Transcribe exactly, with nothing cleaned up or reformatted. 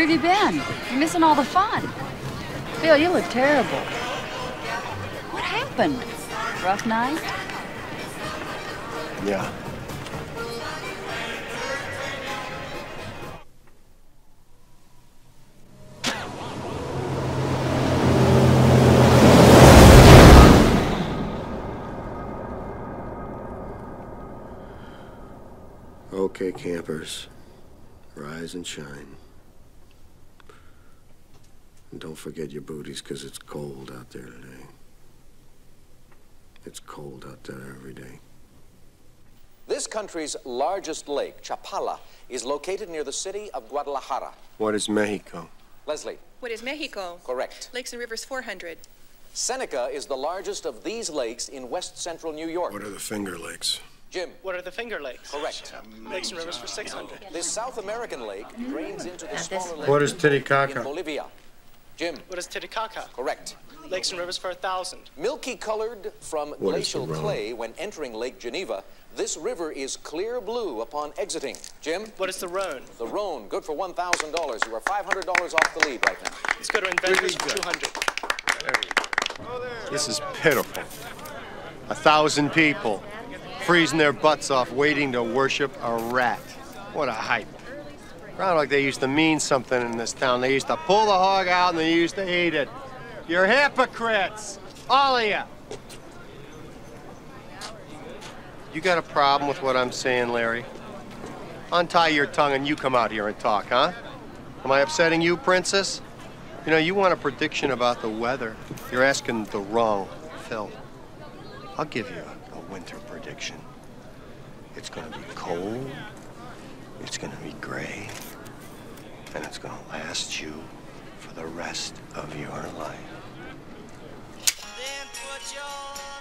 have you been? You're missing all the fun. Bill, you look terrible. What happened? Rough night? Yeah. Okay, campers, rise and shine. And don't forget your booties, because it's cold out there today. It's cold out there every day. This country's largest lake, Chapala, is located near the city of Guadalajara. What is Mexico? Leslie. What is Mexico? Correct. Lakes and Rivers four hundred. Seneca is the largest of these lakes in west central New York. What are the Finger Lakes? Jim. What are the Finger Lakes? Correct. Lakes and Rivers for six hundred. This South American lake drains into the smaller lake What is in Titicaca? Bolivia. Jim. What is Titicaca? Correct. Lakes and Rivers for a thousand. Milky colored from What is the glacial Rhone? clay when entering Lake Geneva, this river is clear blue upon exiting. Jim. What is the Rhone? The Rhone, good for one thousand dollars. You are five hundred dollars off the lead right now. Let's go to Inventors for two hundred. This is pitiful. A thousand people freezing their butts off waiting to worship a rat. What a hype. Sound like they used to mean something in this town. They used to pull the hog out and they used to eat it. You're hypocrites, all of you. You got a problem with what I'm saying, Larry? Untie your tongue and you come out here and talk, huh? Am I upsetting you, Princess? You know, you want a prediction about the weather. You're asking the wrong Phil. I'll give you a, a winter prediction. It's gonna be cold, it's gonna be gray, and it's gonna last you for the rest of your life. Then put your